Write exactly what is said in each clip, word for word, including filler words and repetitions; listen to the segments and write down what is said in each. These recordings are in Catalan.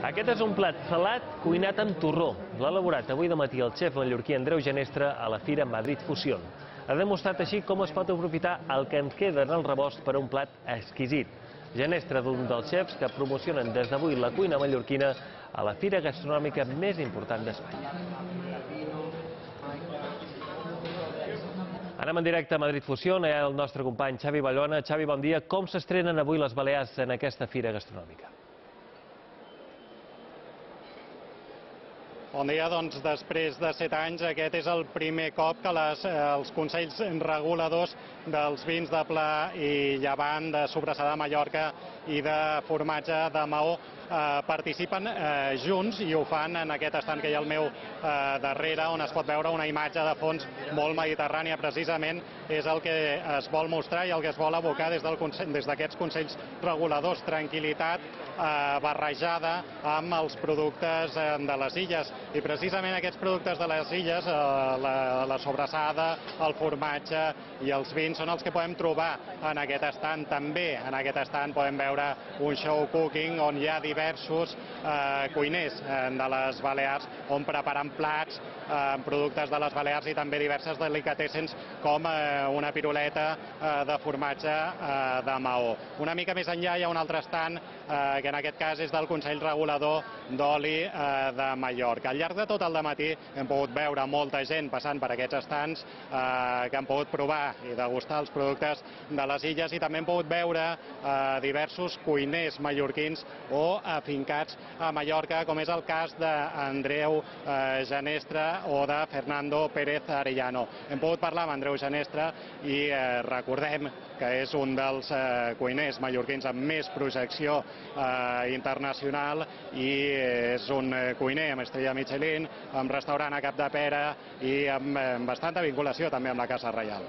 Aquest és un plat salat cuinat amb torró. L'ha elaborat avui de matí el xef mallorquí Andreu Genestre a la Fira Madrid Fusión. Ha demostrat així com es pot aprofitar el que en queda en el rebost per a un plat exquisit. Genestre és un dels xefs que promocionen des d'avui la cuina mallorquina a la fira gastronòmica més important d'Espanya. Anem en directe a Madrid Fusión, hi ha el nostre company Xavi Ballona. Xavi, bon dia. Com s'estrenen avui les Balears en aquesta fira gastronòmica? Bon dia, doncs després de set anys aquest és el primer cop que les, eh, els consells reguladors dels vins de Pla i Llevant, de Sobrassada de Mallorca i de formatge de Maó eh, participen eh, junts i ho fan en aquest estand que hi ha al meu eh, darrere, on es pot veure una imatge de fons molt mediterrània. Precisament és el que es vol mostrar i el que es vol abocar des d'aquests consells reguladors, tranquil·litat eh, barrejada amb els productes eh, de les illes. I precisament aquests productes de les illes, eh, la, la sobrassada, el formatge i els vins, són els que podem trobar en aquest estand. També en aquest estand podem veure un show cooking on hi ha diversos eh, cuiners eh, de les Balears on preparen plats eh, amb productes de les Balears i també diverses delicatessens com eh, una piruleta eh, de formatge eh, de Maó. Una mica més enllà hi ha un altre estand eh, que en aquest cas és del Consell Regulador d'Oli eh, de Mallorca. Al llarg de tot el dematí hem pogut veure molta gent passant per aquests estands eh, que han pogut provar i degustar els productes de les illes i també hem pogut veure eh, diversos cuiners mallorquins o afincats a Mallorca, com és el cas d'Andreu eh, Genestre o de Fernando Pérez Arellano. Hem pogut parlar amb Andreu Genestre i eh, recordem que és un dels eh, cuiners mallorquins amb més projecció eh, internacional i és un eh, cuiner amb estrella Michelin, amb restaurant a Capdepera i amb, amb bastanta vinculació també amb la Casa Reial.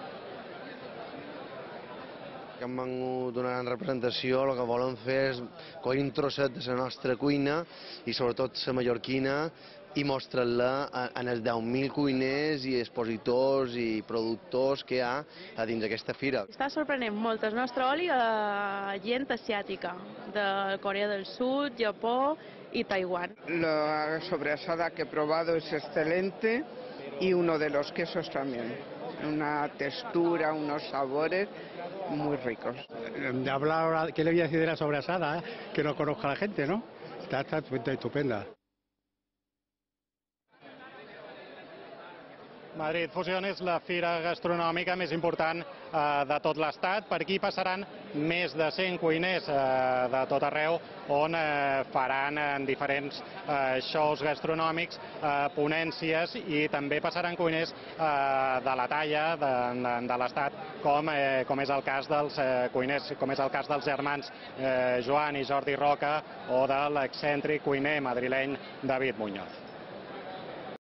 Que hem vengut d'una gran representació, el que volen fer és coll un trosset de la nostra cuina i sobretot la mallorquina i mostrar-la en els deu mil cuiners i expositors i productors que hi ha a dins d'aquesta fira. Està sorprenent molt el nostre oli a la gent asiàtica, de Corea del Sud, Japó y Taiwán. La sobrasada que he probado es excelente y uno de los quesos también. Una textura, unos sabores muy ricos. De hablar, ¿qué le voy a decir de la sobrasada? Eh? Que no conozca a la gente, ¿no? Está, está estupenda. Madrid Fusión és la fira gastronòmica més important eh, de tot l'Estat. Per aquí passaran més de cent cuiners eh, de tot arreu on eh, faran en diferents eh, shows gastronòmics, eh, ponències i també passaran cuiners eh, de la talla de, de, de l'Estat com, eh, com és el cas dels eh, cuiners, com és el cas dels germans eh, Joan i Jordi Roca o de l'excèntric cuiner madrileny David Muñoz.